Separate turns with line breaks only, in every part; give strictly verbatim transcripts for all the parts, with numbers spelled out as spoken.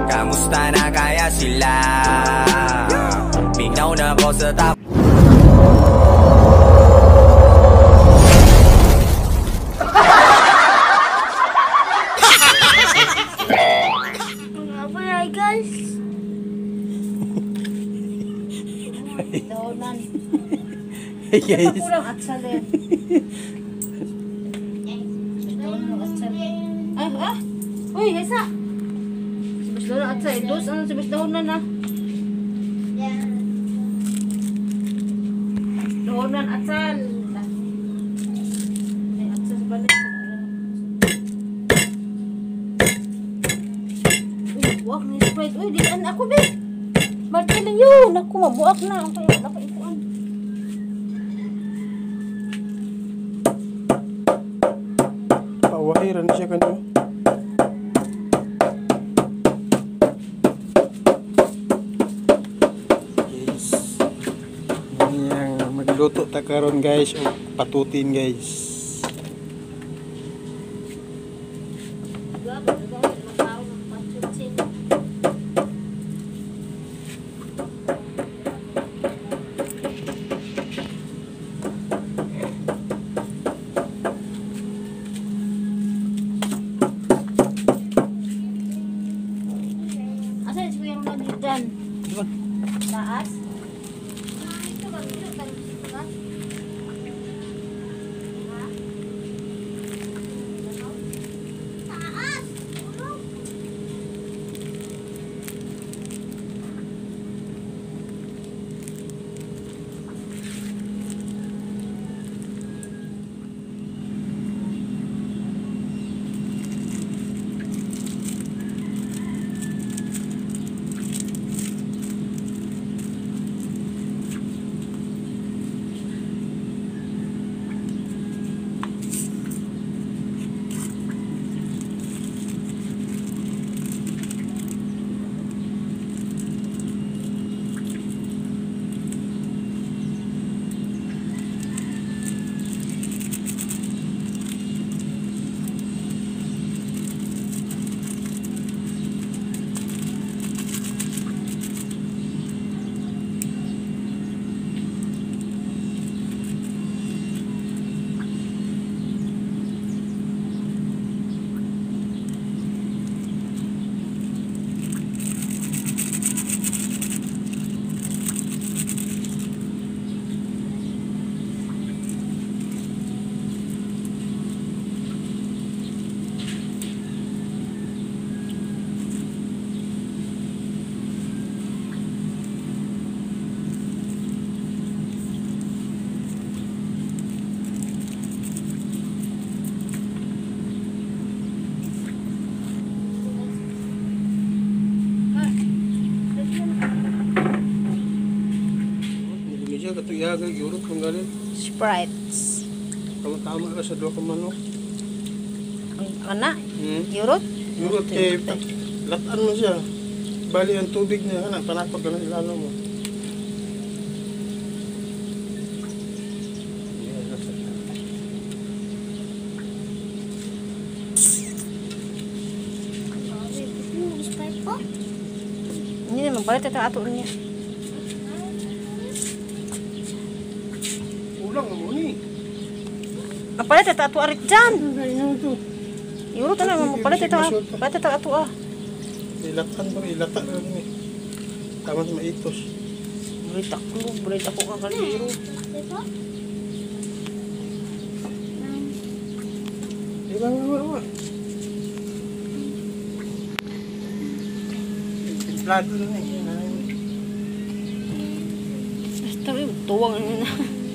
Kamusta na kaya sila? Minaw na ko sa tap.
Apa ya guys? Daunan.
Hey guys.
Kurang atsal eh. Daunan atsal. Ah ah. Uy, Hesa. Sebes daunan atsal. Dos ang sebes daunan na. Daunan atsal. Ay atsal sa balik. Uy, buak ni Sprite. Uy, dilaan ako be. Martilyo yun. Ako mabuak na. Ang kaya wala pa ikuan.
Pawahiran siya kanyo. Guys. Yang magluto ta karon guys o patutin guys.
Dyan. Taas. Ito ba? Ito ba? Ito ba? Taas!
Katuyaga, yurot kung galing.
Sprites.
Tama-tama ka sa dua ka manok.
Ana?
Hmm?
Yurot?
Yurot kay latan mo siya. Bali ang tubig niya, anak, panapag ka ng ilalo mo.
Ini naman pala ito ato niya.
Ulang mo ni.
Apa ito ato arit dyan?
Ano ito?
Yuro ito naman pala ito pala ito ato ah.
Ilatan ba? Ilata lang ni. Tama sa maitos.
Berita ko, berita ko kakaliro.
Iba nga nga nga. Templado na eh.
Basta yung tuwang ano na.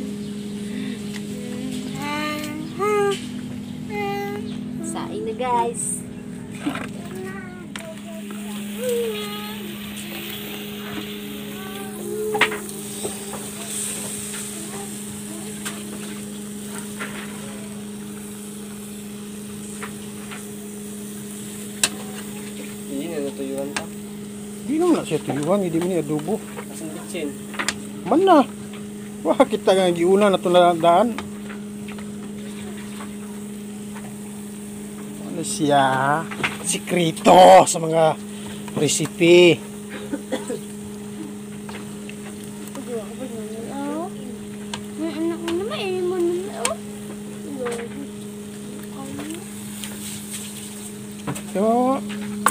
Sain na guys.
Ini ada tuyuan pa.
Di naman na siya tuyuan, hindi mo niya adobo.
Kasing bitsin.
Man na. Wah, kita nga giuna na ito na daan. Ano siya? Sikrito sa mga Recipe.
May anak mo naman, eh, mo naman, oh.
So,